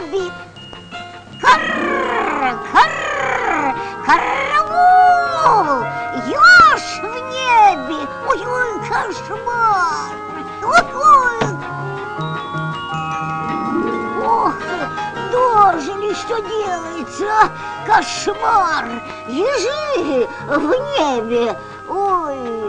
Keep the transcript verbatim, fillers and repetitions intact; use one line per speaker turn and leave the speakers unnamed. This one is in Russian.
небе. Карр, карр, караул! Ёж в небе! Ой-ой, кошмар! Ой-ой! Ох, дожили, что делается, а? Кошмар! Ежи в небе! Ой!